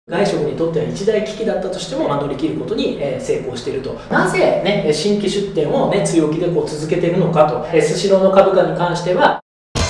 外食にとっては一大危機だったとしても、乗り切ることに成功していると。なぜ、ね、新規出店を、ね、強気でこう続けているのかと。スシローの株価に関しては、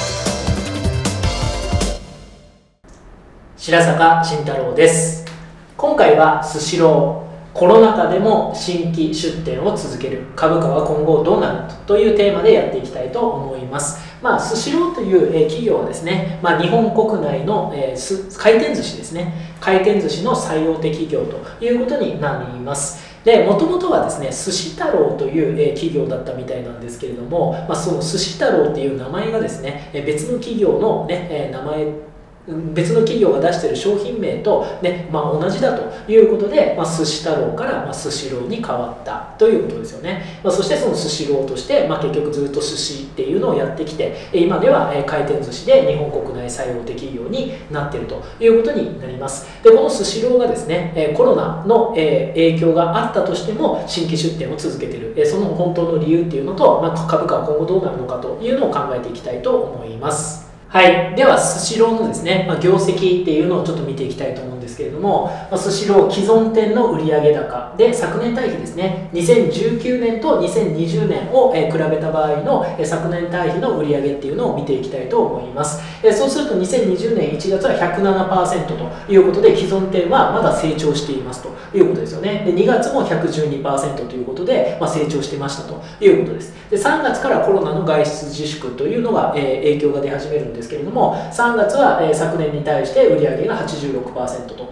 白坂慎太郎です。今回はスシロー、コロナ禍でも新規出店を続ける、株価は今後どうなるというテーマでやっていきたいと思います。スシローという企業はですね、日本国内の回転寿司ですね、回転寿司の最大手企業ということになります。で、もともとはですね、寿司太郎という企業だったみたいなんですけれども、その寿司太郎っていう名前がですね、別の企業の、ね、名前別の企業が出している商品名と、ね同じだということで、寿司太郎からスシローに変わったということですよね。そしてそのスシローとして、結局ずっと寿司っていうのをやってきて、今では回転寿司で日本国内最大手企業になっているということになります。で、このスシローがですね、コロナの影響があったとしても新規出店を続けている、その本当の理由っていうのと、株価は今後どうなるのかというのを考えていきたいと思います。はい、ではスシローのですね、業績っていうのをちょっと見ていきたいと思うんですけれども、スシロー既存店の売上高で昨年対比ですね、2019年と2020年を比べた場合の昨年対比の売上っていうのを見ていきたいと思います。そうすると2020年1月は 107% ということで、既存店はまだ成長していますということですよね。で、2月も 112% ということで、成長してましたということです。で、3月からコロナの外出自粛というのが影響が出始めるんですけれども、3月は昨年に対して売上が 86% と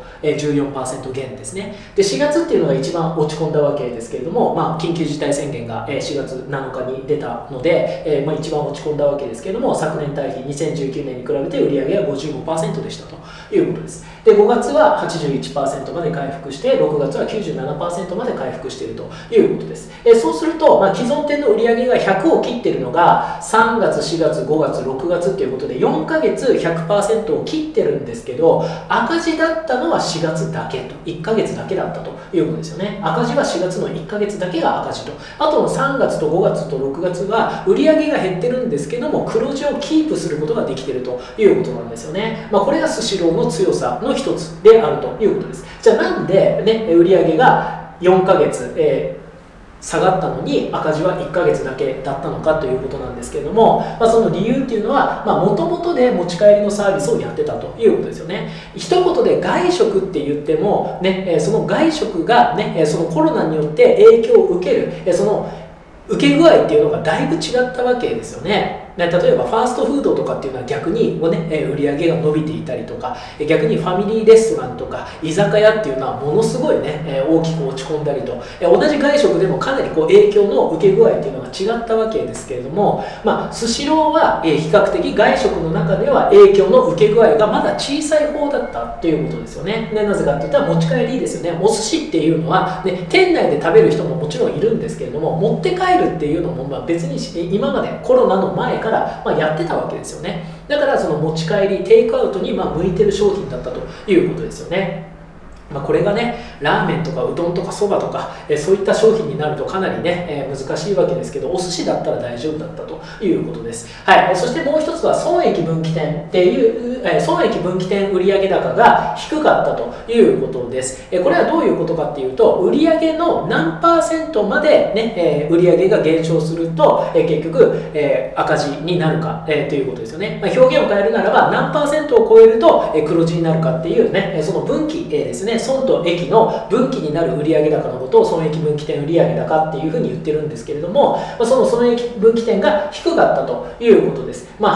14% 減ですね。で、4月っていうのが一番落ち込んだわけですけれども、緊急事態宣言が4月7日に出たので、一番落ち込んだわけですけれども、昨年対比2019年に比べて売上が 55% でしたということです。で、5月は 81% まで回復して、6月は 97% まで回復しているということです。そうすると、既存店の売上が100を切っているのが3月、4月、5月、6月ということで4ヶ月 100% を切ってるんですけど、赤字だったのは4月だけと、1ヶ月だけだったということですよね。赤字は4月の1ヶ月だけが赤字と、あとの3月と5月と6月は売上が減ってるんですけども、黒字をキープすることができているということなんですよね。これがスシローの強さの一つであるということです。じゃあなんで、売上が4ヶ月、下がったのに赤字は1ヶ月だけだったのかということなんですけれども、その理由っていうのはもともとで持ち帰りのサービスをやってたということですよね。一言で外食って言っても、その外食が、そのコロナによって影響を受ける、その受け具合っていうのがだいぶ違ったわけですよね。例えばファーストフードとかっていうのは逆に売り上げが伸びていたりとか、逆にファミリーレストランとか居酒屋っていうのはものすごい大きく落ち込んだりと、同じ外食でもかなり影響の受け具合っていうのが違ったわけですけれども、スシローは比較的外食の中では影響の受け具合がまだ小さい方だったということですよね。なぜかっていったら持ち帰りですよね。お寿司っていうのは、店内で食べる人ももちろんいるんですけれども、持って帰るっていうのも別に今までコロナの前からやってたわけですよね。だからその持ち帰りテイクアウトに向いてる商品だったということですよね。これがラーメンとかうどんとかそばとかそういった商品になるとかなり難しいわけですけど、お寿司だったら大丈夫だったということです。はい。そしてもう一つは損益分岐点っていう損益分岐点売上高が低かったということです。これはどういうことかっていうと、売上の何%まで売上が減少すると結局赤字になるかということですよね。表現を変えるならば何%を超えると黒字になるかっていうその分岐ですね。損と益の分岐になる売上高のことを損益分岐点売上高っていうふうに言ってるんですけれども、その損益分岐点が低かったということです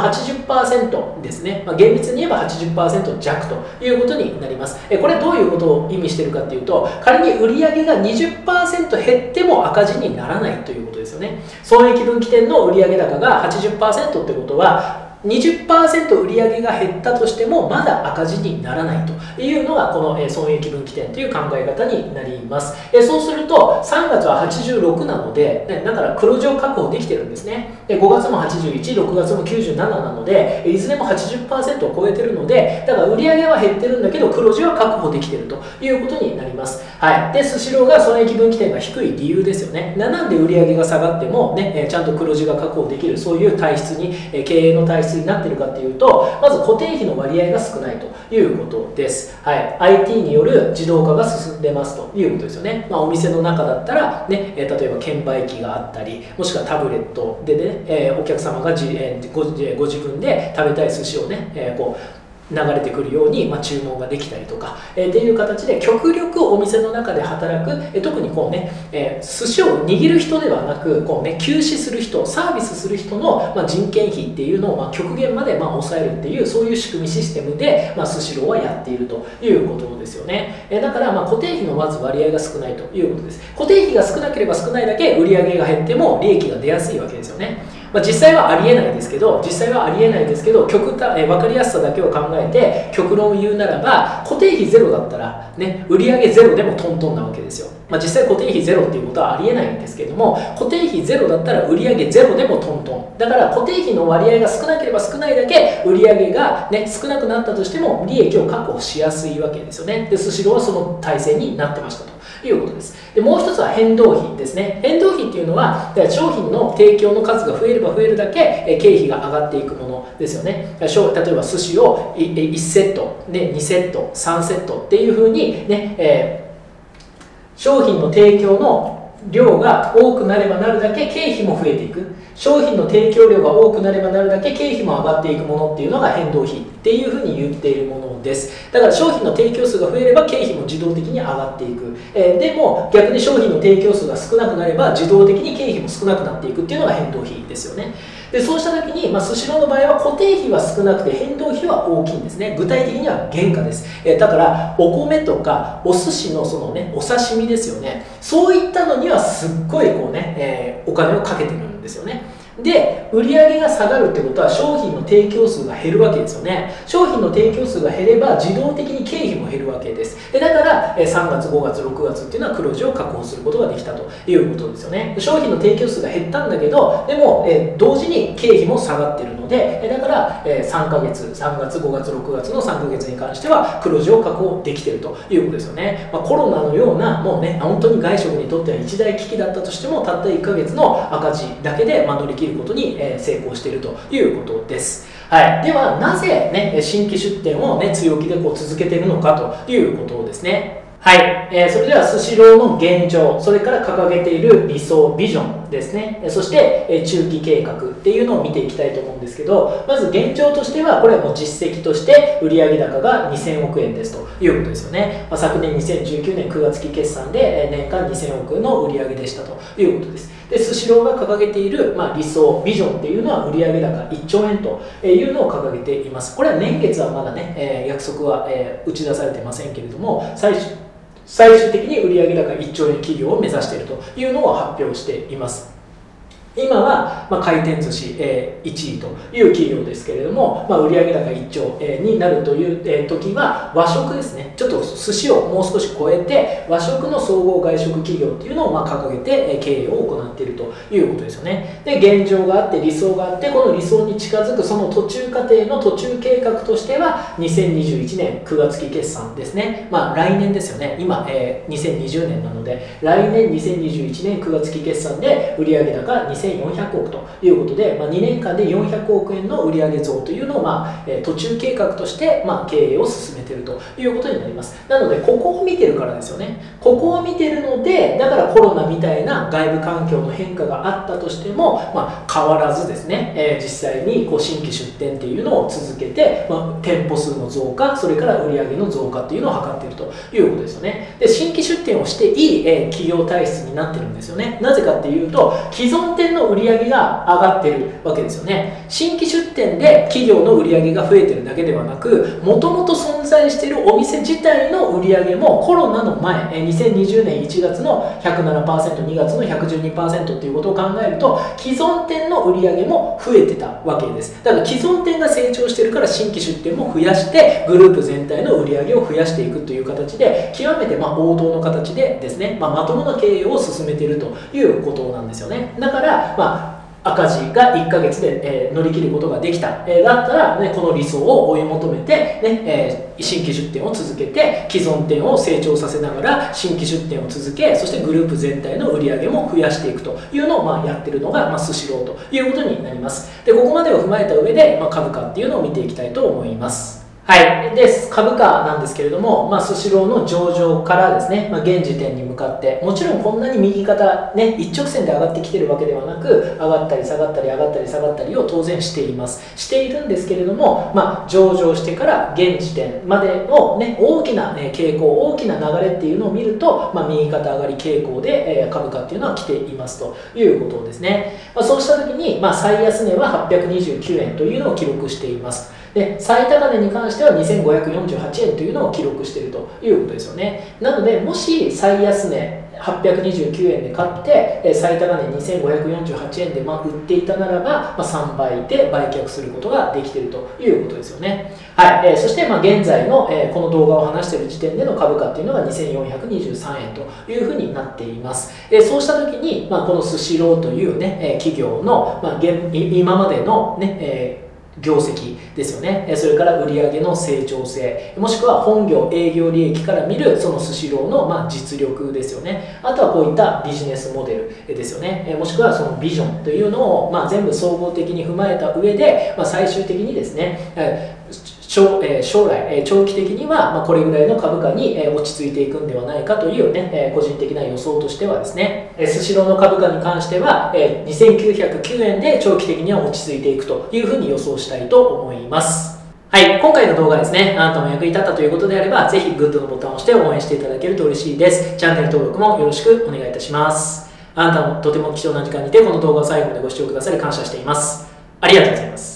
。80% ですね。厳密に言えば 80% 弱ということになります。これどういうことを意味しているかっていうと、仮に売上が 20% 減っても赤字にならないということですよね。損益分岐点の売上高が 80% ってことは、20% 売上が減ったとしてもまだ赤字にならないというのがこの損益分岐点という考え方になります。そうすると3月は86なので、だから黒字を確保できてるんですね。5月も81、6月も97なので、いずれも 80% を超えてるので、だから売上は減ってるんだけど黒字は確保できてるということになります。はい。で、スシローが損益分岐点が低い理由ですよね。なんで売上が下がってもちゃんと黒字が確保できる、そういう体質に、経営の体質質になっているかというと、まず固定費の割合が少ないということです。はい、IT による自動化が進んでますということですよね。お店の中だったら、ね、例えば券売機があったり、もしくはタブレットでね、お客様がご自分で食べたい寿司をね、こう流れてくるように、注文ができたりとか、っていう形で極力お店の中で働く、特にこうね、寿司を握る人ではなくこう、ね、休止する人、サービスする人の、人件費っていうのを、極限まで抑えるっていう、そういう仕組みシステムで、スシローはやっているということですよね。だから固定費のまず割合が少ないということです。固定費が少なければ少ないだけ売上が減っても利益が出やすいわけですよね。実際はありえないですけど、分かりやすさだけを考えて極論を言うならば、固定費ゼロだったら、ね、売上ゼロでもトントンなわけですよ。実際固定費ゼロっていうことはありえないんですけども、固定費ゼロだったら売上ゼロでもトントンだから、固定費の割合が少なければ少ないだけ売上が、ね、少なくなったとしても利益を確保しやすいわけですよね。でスシローはその体制になってましたということです。でもう一つは変動費ですね。変動費っていうのは商品の提供の数が増えれば増えるだけ経費が上がっていくものですよね。例えば寿司を1セットで2セット3セットっていうふうにね、商品の提供の量が多くなればなるだけ経費も増えていく。商品の提供量が多くなればなるだけ経費も上がっていくものっていうのが変動費っていうふうに言っているものです。だから商品の提供数が増えれば経費も自動的に上がっていく。でも逆に商品の提供数が少なくなれば自動的に経費も少なくなっていくっていうのが変動費ですよね。でそうした時に、スシローの場合は固定費は少なくて変動費は大きいんですね。具体的には原価です。だからお米とかお寿司のそのね、お刺身ですよね。そういったのにはすっごいこうね、お金をかけてるんですよね。で売上が下がるってことは商品の提供数が減るわけですよね。商品の提供数が減れば自動的に経費も減るわけです。だから3月5月6月っていうのは黒字を確保することができたということですよね。商品の提供数が減ったんだけど、でも同時に経費も下がってるので、だから3ヶ月3月5月6月の3ヶ月に関しては黒字を確保できているということですよね。コロナのようなもうね、本当に外食にとっては一大危機だったとしても、たった1ヶ月の赤字だけで乗り切ることに成功しているということです。はい、ではなぜ、ね、新規出店を、ね、強気でこう続けているのかということですね。はい、それではスシローの現状、それから掲げている理想ビジョンですね、そして中期計画っていうのを見ていきたいと思うんですけど、まず現状としてはこれはもう実績として売上高が2000億円ですということですよね。昨年2019年9月期決算で年間2000億円の売上でしたということです。でスシローが掲げている、理想ビジョンっていうのは売上高1兆円というのを掲げています。これは年月はまだね、約束は打ち出されてませんけれども、最終的に売上高1兆円企業を目指しているというのを発表しています。今は回転寿司1位という企業ですけれども、売上高1兆になるという時は和食ですね。ちょっと寿司をもう少し超えて和食の総合外食企業っていうのを掲げて経営を行っているということですよね。で現状があって理想があって、この理想に近づくその途中過程の途中計画としては2021年9月期決算ですね。来年ですよね。今2020年なので、来年2021年9月期決算で売上高2400億ということで、2年間で400億円の売上増というのを、途中計画として、経営を進めているということになります。なのでここを見てるからですよね。ここを見てるので、だからコロナみたいな外部環境の変化があったとしても、変わらずですね、実際に新規出店っていうのを続けて、店舗数の増加、それから売上の増加っていうのを図っているということですよね。で新規出店をしていい、企業体質になってるんですよね。なぜかっていうと、既存店の売上が上がっているわけですよね。新規出店で企業の売上が増えてるだけではなく、もともと存在しているお店自体の売上もコロナの前、2020年1月の 107%、2月の 112% ということを考えると、既存店の売上も増えてたわけです。だから既存店が成長しているから新規出店も増やしてグループ全体の売上を増やしていくという形で、極めて王道の形でですね、まともな経営を進めているということなんですよね。だから赤字が1ヶ月で、乗り切ることができた、だったら、ね、この理想を追い求めて、ね新規出店を続けて既存店を成長させながら新規出店を続け、そしてグループ全体の売り上げも増やしていくというのを、やってるのが、スシローということになります。でここまでを踏まえた上で、株価っていうのを見ていきたいと思います。はい、で株価なんですけれども、スシローの上場からですね、現時点に向かって、もちろんこんなに右肩、一直線で上がってきてるわけではなく、上がったり下がったり上がったり下がったりを当然しています。しているんですけれども、上場してから現時点までの、大きな傾向、大きな流れっていうのを見ると、右肩上がり傾向で株価っていうのは来ていますということですね。そうした時に、最安値は829円というのを記録しています。で最高値に関しては2548円というのを記録しているということですよね。なのでもし最安値829円で買って最高値2548円で売っていたならば、3倍で売却することができているということですよね。はい、そして現在のこの動画を話している時点での株価っていうのが2423円というふうになっています。そうした時に、このスシローというね企業の、今までのね業績ですよね。それから売上の成長性、もしくは本業営業利益から見るそのスシローの実力ですよね。あとはこういったビジネスモデルですよね。もしくはそのビジョンというのを全部総合的に踏まえた上で、最終的にですね将来長期的にはこれぐらいの株価に落ち着いていくんではないかというね個人的な予想としてはですね、スシローの株価に関しては2909円で長期的には落ち着いていくというふうに予想したいと思います。はい、今回の動画ですね、あなたも役に立ったということであれば、ぜひグッドのボタンを押して応援していただけると嬉しいです。チャンネル登録もよろしくお願いいたします。あなたもとても貴重な時間にてこの動画を最後までご視聴くださり感謝しています。ありがとうございます。